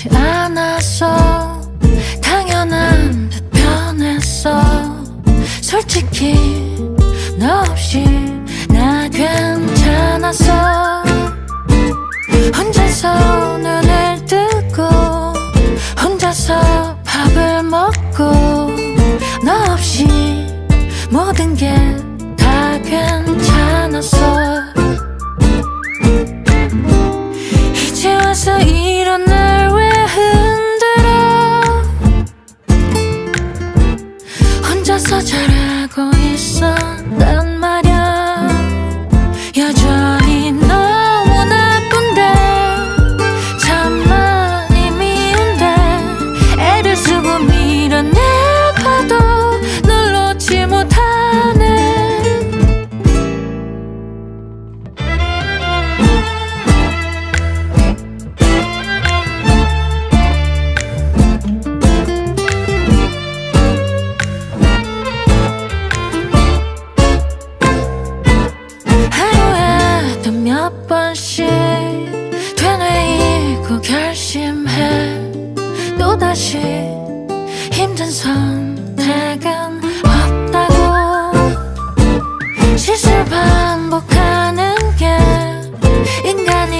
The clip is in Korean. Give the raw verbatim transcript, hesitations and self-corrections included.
원하지 않았어. 당연한 듯 변했어. 솔직히 너 없이 나 괜찮았어. 혼자서 눈을 뜨고 혼자서 밥을 먹고 너 없이 모든 게 다 괜찮았어. 이제 와서 이런 날 왜 흔들어. 혼자서 잘하고 있어 난 말야. 여전히 너무 나쁜데 참 많이 미운데 애를 쓰고 밀어내봐도 널 놓지 못하네. 하루에도 몇 번씩 되뇌이고 결심해. 또다시 힘든 선택은 없다고. 실수를 반복하는 게 인간이